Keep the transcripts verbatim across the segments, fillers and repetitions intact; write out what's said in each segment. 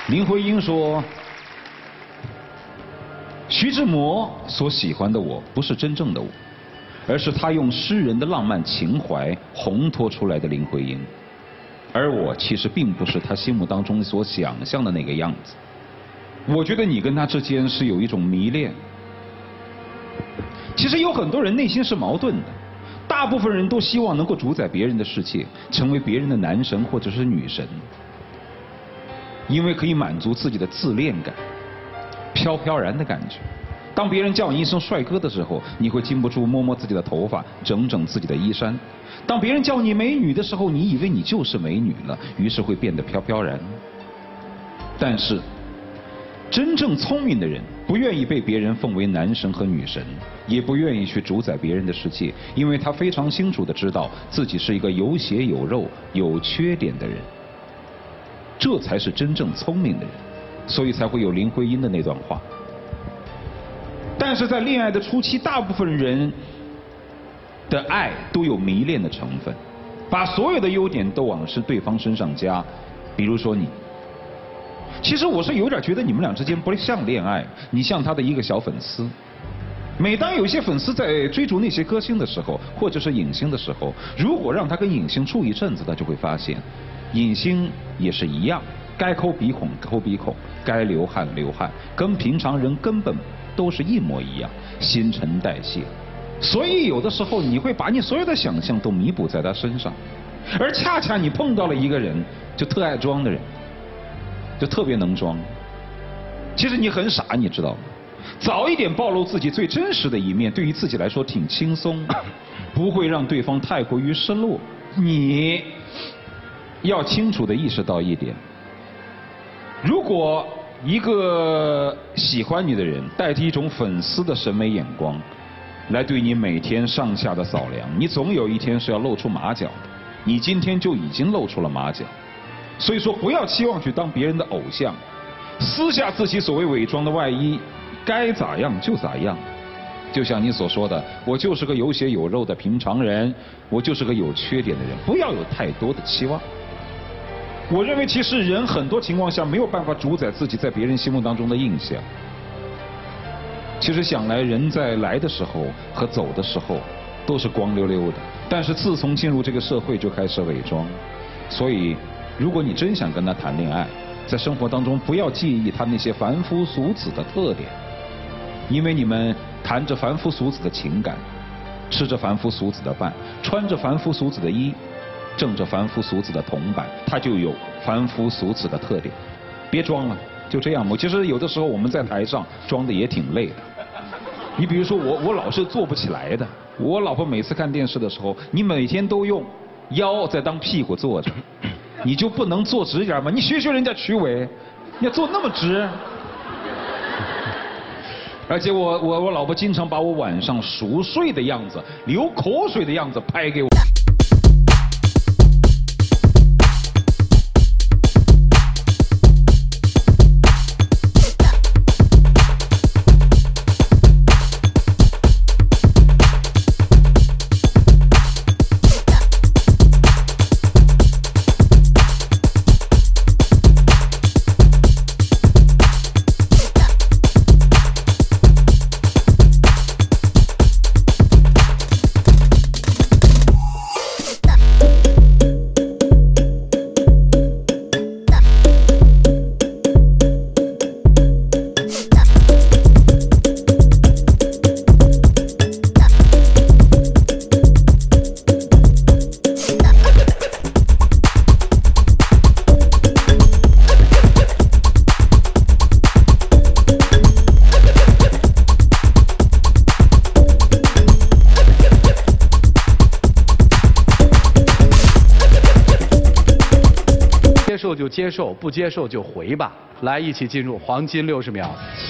林徽因说，徐志摩所喜欢的我不是真正的我，而是他用诗人的浪漫情怀烘托出来的林徽因，而我其实并不是他心目当中所想象的那个样子。我觉得你跟他之间是有一种迷恋。其实有很多人内心是矛盾的，大部分人都希望能够主宰别人的世界，成为别人的男神或者是女神，因为可以满足自己的自恋感，飘飘然的感觉。当别人叫你一声帅哥的时候，你会禁不住摸摸自己的头发，整整自己的衣衫。当别人叫你美女的时候，你以为你就是美女了，于是会变得飘飘然。但是真正聪明的人不愿意被别人奉为男神和女神，也不愿意去主宰别人的世界，因为他非常清楚地知道自己是一个有血有肉有缺点的人，这才是真正聪明的人，所以才会有林徽因的那段话。但是在恋爱的初期，大部分人的爱都有迷恋的成分，把所有的优点都往是对方身上加，比如说你。其实我是有点觉得你们俩之间不像恋爱，你像他的一个小粉丝。每当有些粉丝在追逐那些歌星的时候，或者是影星的时候，如果让他跟影星处一阵子，他就会发现，影星也是一样，该抠鼻孔抠鼻孔，该流汗流汗，跟平常人根本都是一模一样，新陈代谢。所以有的时候你会把你所有的想象都弥补在他身上，而恰恰你碰到了一个人，就特爱装的人。就特别能装，其实你很傻，你知道吗？早一点暴露自己最真实的一面，对于自己来说挺轻松，不会让对方太过于失落。你要清楚地意识到一点，如果一个喜欢你的人带着一种粉丝的审美眼光来对你每天上下的扫量，你总有一天是要露出马脚的。你今天就已经露出了马脚。所以说，不要期望去当别人的偶像，撕下自己所谓伪装的外衣，该咋样就咋样。就像你所说的，我就是个有血有肉的平常人，我就是个有缺点的人，不要有太多的期望。我认为，其实人很多情况下没有办法主宰自己在别人心目当中的印象。其实想来，人在来的时候和走的时候都是光溜溜的，但是自从进入这个社会就开始伪装，所以。如果你真想跟他谈恋爱，在生活当中不要介意他那些凡夫俗子的特点，因为你们谈着凡夫俗子的情感，吃着凡夫俗子的饭，穿着凡夫俗子的衣，挣着凡夫俗子的铜板，他就有凡夫俗子的特点。别装了，就这样吧。其实有的时候我们在台上装的也挺累的。你比如说我，我老是坐不起来的。我老婆每次看电视的时候，你每天都用腰在当屁股坐着。你就不能坐直一点吗？你学学人家曲伟，你要坐那么直。而且我我我老婆经常把我晚上熟睡的样子、流口水的样子拍给我。 接受就接受，不接受就回吧。来，一起进入黄金六十秒。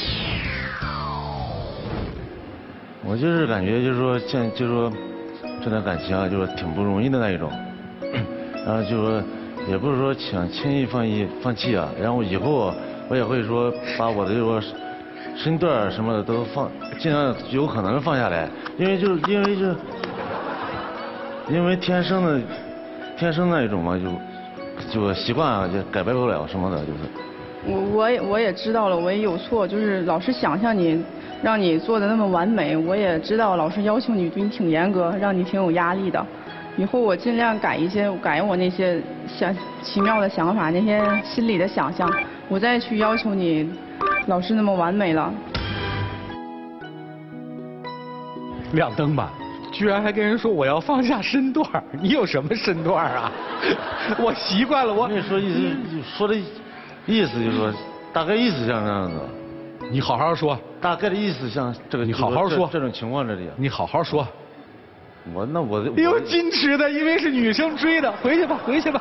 我就是感觉就是说，现就是说，这段感情啊，就是挺不容易的那一种。然后就说，也不是说想轻易放弃放弃啊。然后以后我也会说，把我的这个身段什么的都放，尽量有可能放下来。因为就是因为就因为天生的天生那一种嘛，就。就习惯啊，就改变不了什么的，就是。 我我也我也知道了，我也有错，就是老师想象你，让你做的那么完美，我也知道老师要求你对你挺严格，让你挺有压力的。以后我尽量改一些，改我那些想奇妙的想法，那些心里的想象，我再去要求你，老师那么完美了。 亮灯吧，居然还跟人说我要放下身段儿，你有什么身段儿啊？我习惯了，我跟你说意思说的意思就是说，大概意思像这样子。 你好好说， 大概的意思像这个， 你好好说这种情况这里。 你好好说。 我那我又矜持的，因为是女生追的，回去吧，回去吧。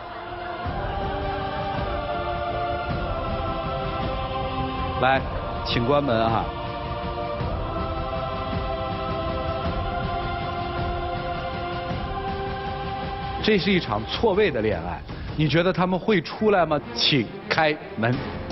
来，请关门啊！这是一场错位的恋爱，你觉得他们会出来吗？请开门。